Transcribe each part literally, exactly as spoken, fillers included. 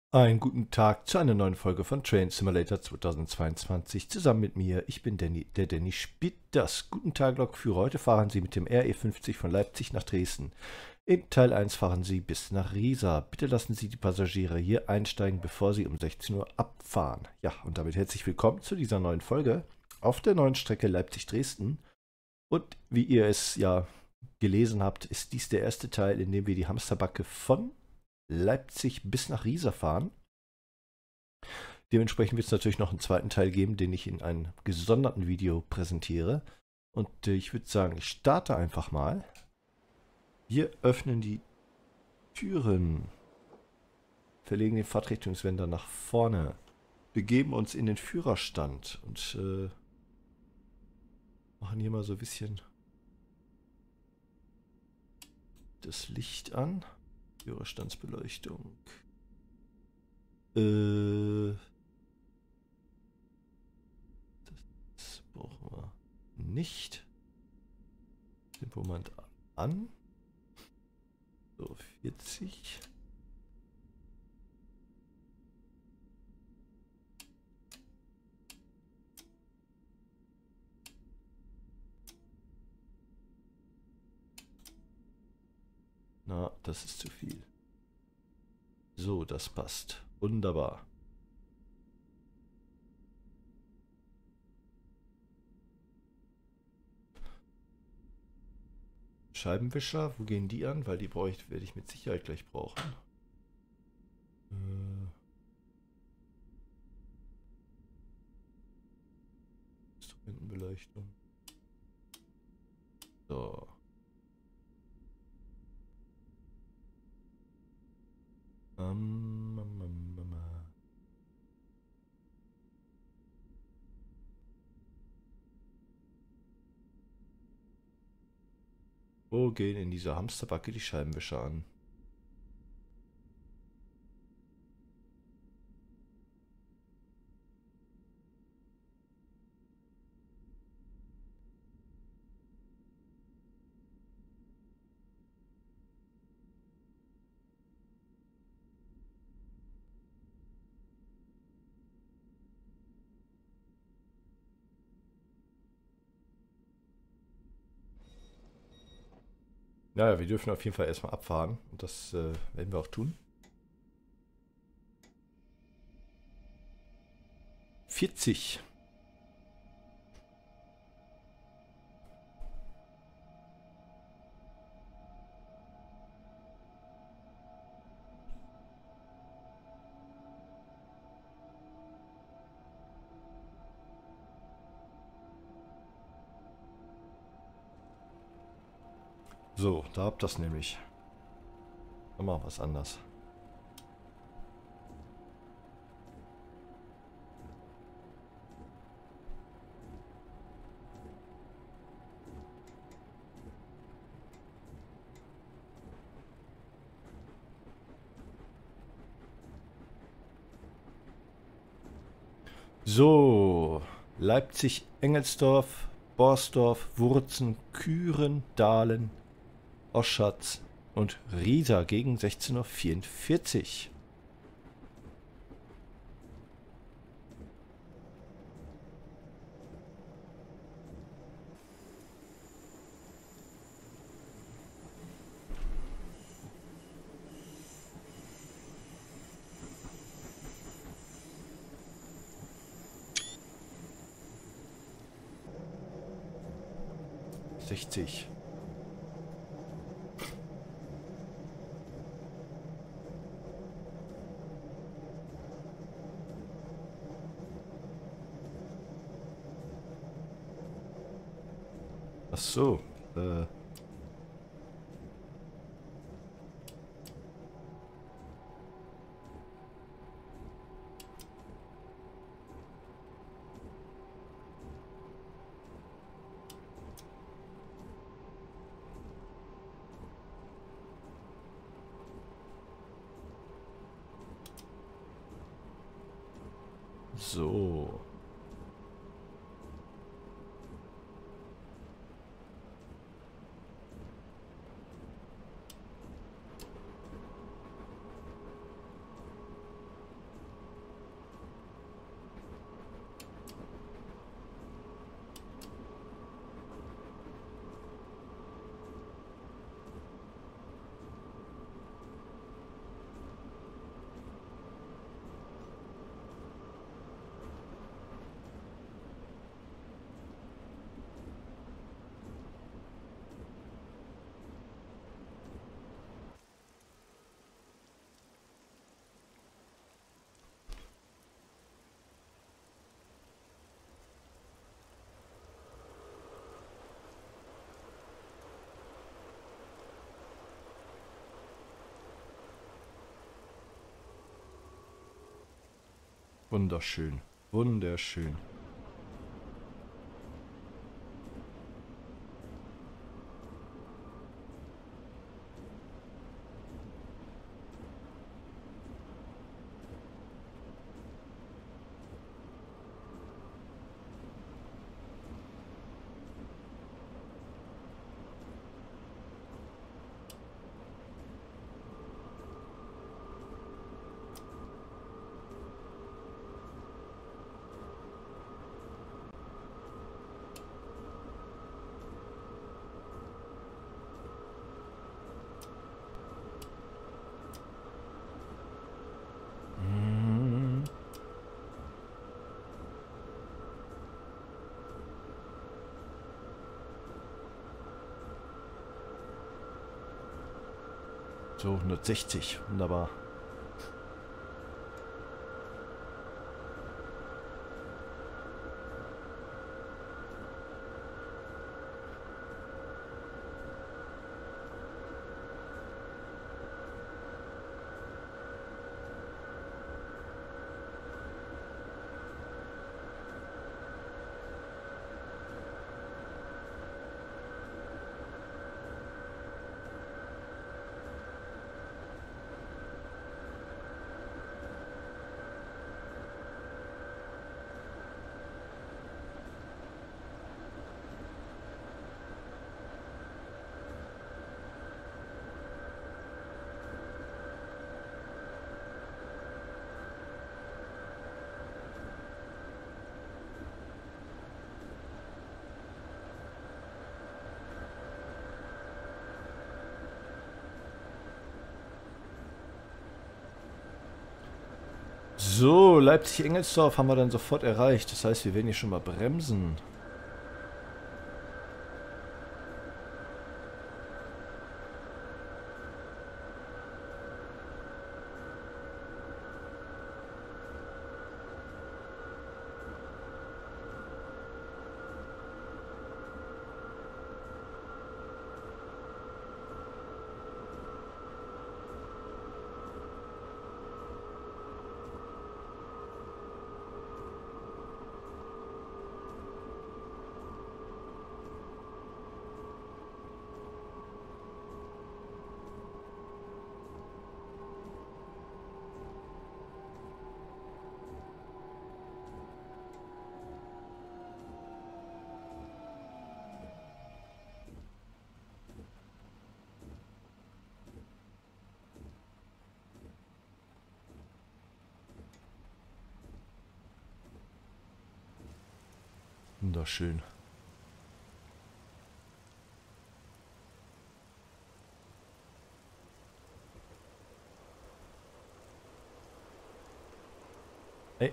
Einen guten Tag zu einer neuen Folge von Train Simulator zweitausendzweiundzwanzig. Zusammen mit mir, ich bin Danny, der Danny spielt das. Guten Tag, Lokführer. Heute fahren Sie mit dem R E fünfzig von Leipzig nach Dresden. In Teil eins fahren Sie bis nach Riesa. Bitte lassen Sie die Passagiere hier einsteigen, bevor Sie um sechzehn Uhr abfahren. Ja, und damit herzlich willkommen zu dieser neuen Folge auf der neuen Strecke Leipzig-Dresden. Und wie ihr es ja gelesen habt, ist dies der erste Teil, in dem wir die Hamsterbacke von Leipzig bis nach Riesa fahren. Dementsprechend wird es natürlich noch einen zweiten Teil geben, den ich in einem gesonderten Video präsentiere. Und äh, ich würde sagen, ich starte einfach mal. Wir öffnen die Türen, verlegen den Fahrtrichtungswender nach vorne, begeben uns in den Führerstand und äh, machen hier mal so ein bisschen das Licht an. Führerstandsbeleuchtung. Äh, das brauchen wir nicht. Tempomat an. So, vierzig. Na, das ist zu viel. So, das passt. Wunderbar. Scheibenwischer, wo gehen die an? Weil die brauche ich, werde ich mit Sicherheit gleich brauchen. Äh, Instrumentenbeleuchtung. So. Ähm, ähm, ähm, ähm. Wo gehen in dieser Hamsterbacke die Scheibenwischer an? Naja, wir dürfen auf jeden Fall erstmal abfahren. Und das äh, werden wir auch tun. vierzig. So, da habt ihr das nämlich. Dann machen wir was anders. So, Leipzig, Engelsdorf, Borsdorf, Wurzen, Küren, Dahlen, Oschatz und Riesa gegen sechzehn Uhr vierundvierzig. sechzig. Ach so, äh. So. Wunderschön. Wunderschön. So, hundertsechzig. Wunderbar. So, Leipzig-Engelsdorf haben wir dann sofort erreicht. Das heißt, wir werden hier schon mal bremsen. Wunderschön. Hey.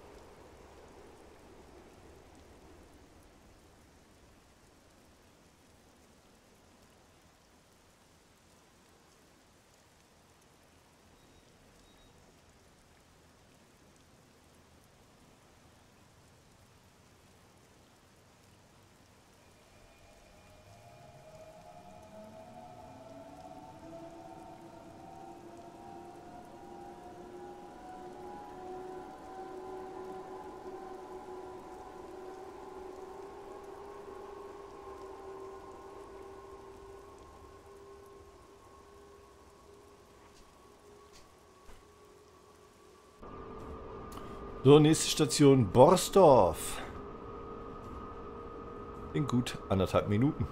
So, nächste Station Borsdorf. In gut anderthalb Minuten.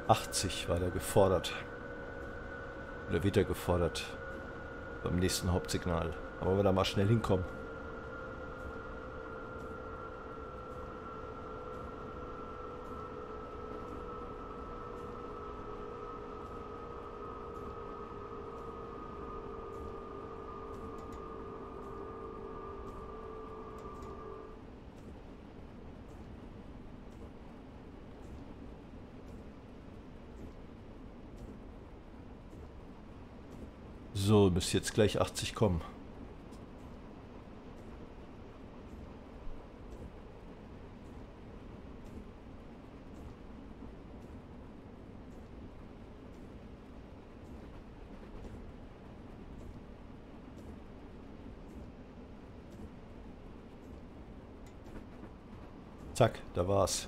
achtzig war da gefordert. Oder wird er gefordert. Beim nächsten Hauptsignal. Aber wenn wir da mal schnell hinkommen. So, müsste jetzt gleich achtzig kommen. Zack, da war's.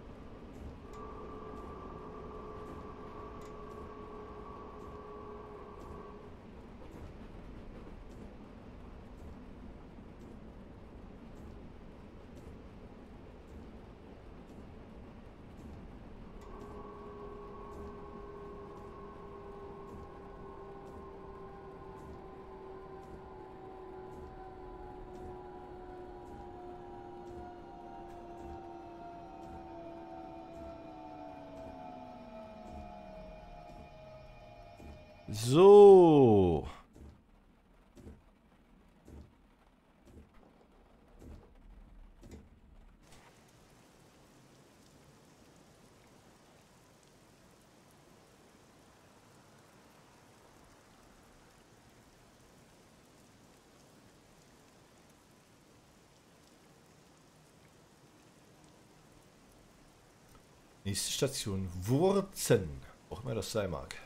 So. Nächste Station, Wurzen. Auch immer das sein mag.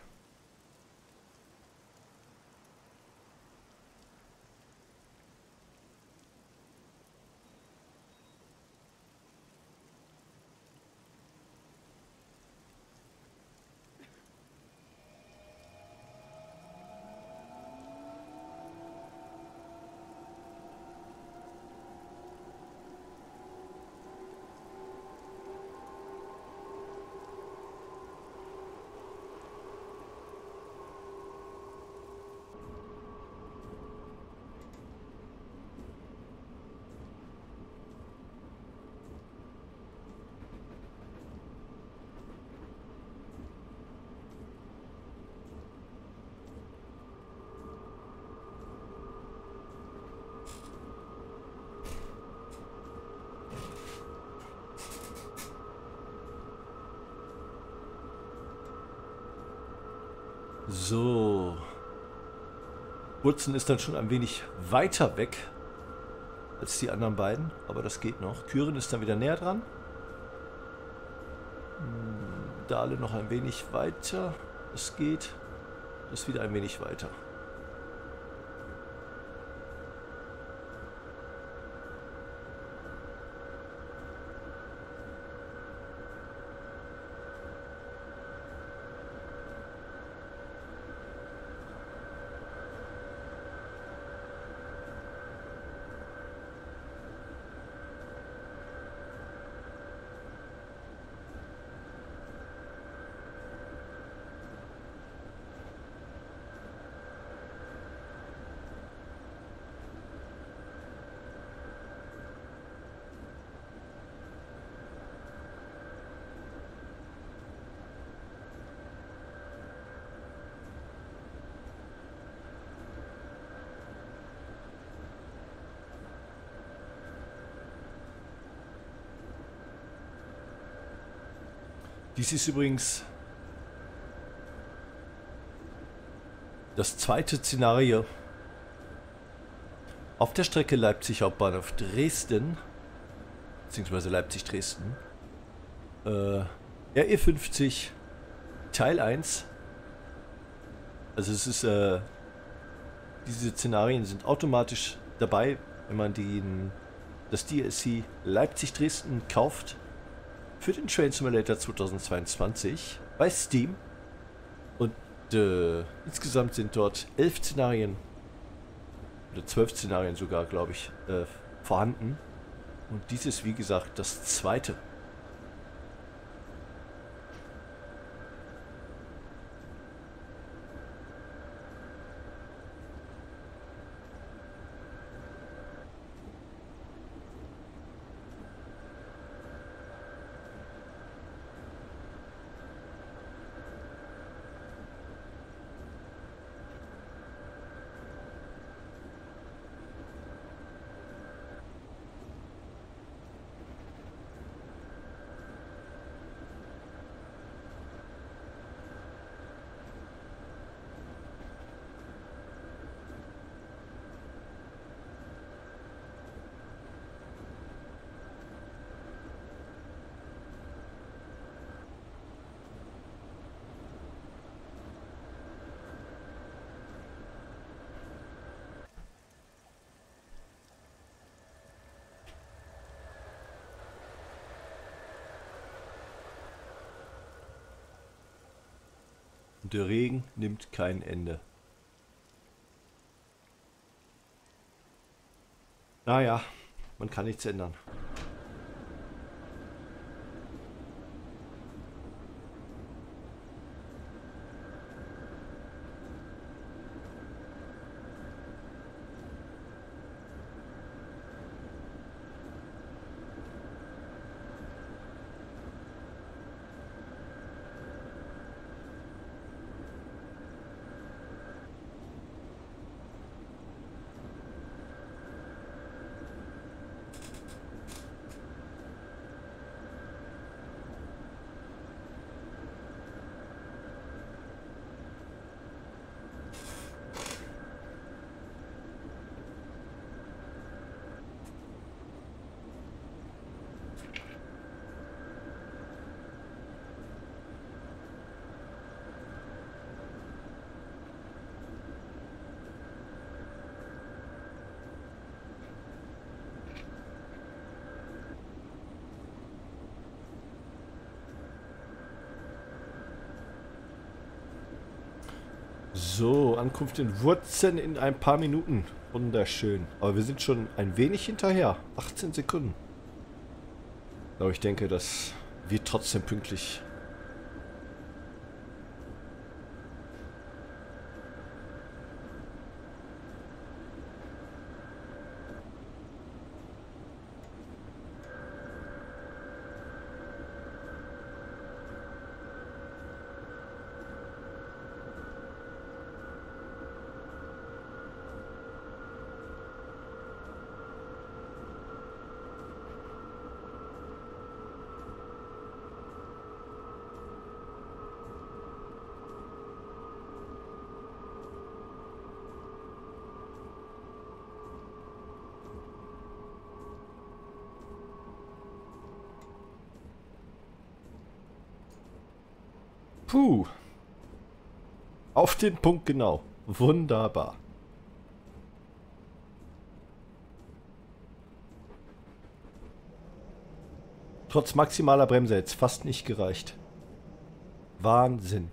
So. Wurzen ist dann schon ein wenig weiter weg als die anderen beiden, aber das geht noch. Kyren ist dann wieder näher dran. Dahle noch ein wenig weiter. Es geht. Das wieder ein wenig weiter. Dies ist übrigens das zweite Szenario auf der Strecke Leipzig Hauptbahnhof Dresden, beziehungsweise Leipzig-Dresden. Äh, R E fünfzig Teil eins. Also es ist, äh, diese Szenarien sind automatisch dabei, wenn man den, das D L C Leipzig-Dresden kauft. Für den Train Simulator zweitausendzweiundzwanzig bei Steam. Und äh, insgesamt sind dort elf Szenarien, oder zwölf Szenarien sogar, glaube ich, äh, vorhanden. Und dies ist, wie gesagt, das zweite. Und der Regen nimmt kein Ende. Naja, man kann nichts ändern. So, Ankunft in Wurzen in ein paar Minuten. Wunderschön. Aber wir sind schon ein wenig hinterher. achtzehn Sekunden. Aber ich denke, das wird trotzdem pünktlich. Puh. Auf den Punkt genau. Wunderbar. Trotz maximaler Bremse jetzt fast nicht gereicht. Wahnsinn.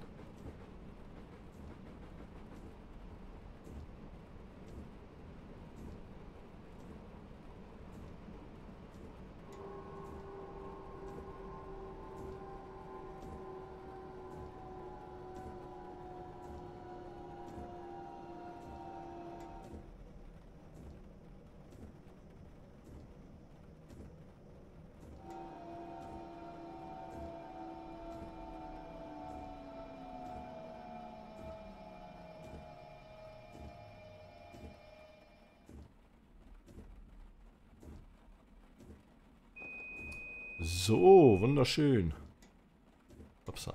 So, wunderschön. Upsa.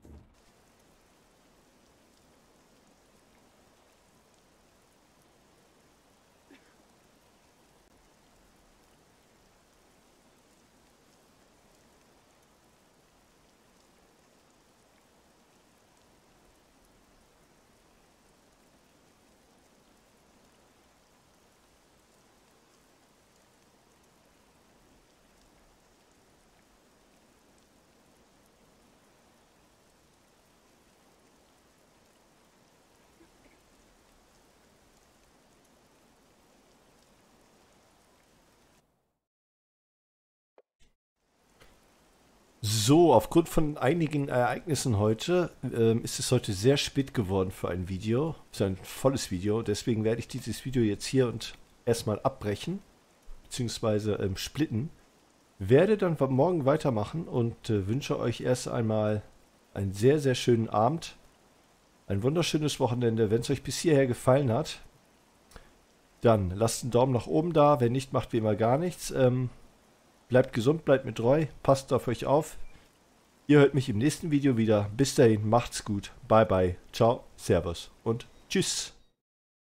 So, aufgrund von einigen Ereignissen heute ähm, ist es heute sehr spät geworden für ein Video, für ein volles Video. Deswegen werde ich dieses Video jetzt hier und erstmal abbrechen, beziehungsweise ähm, splitten. Werde dann morgen weitermachen und äh, wünsche euch erst einmal einen sehr, sehr schönen Abend. Ein wunderschönes Wochenende. Wenn es euch bis hierher gefallen hat, dann lasst einen Daumen nach oben da. Wenn nicht, macht wie immer gar nichts. Ähm, Bleibt gesund, bleibt mir treu, passt auf euch auf. Ihr hört mich im nächsten Video wieder. Bis dahin, macht's gut. Bye bye. Ciao, Servus und tschüss.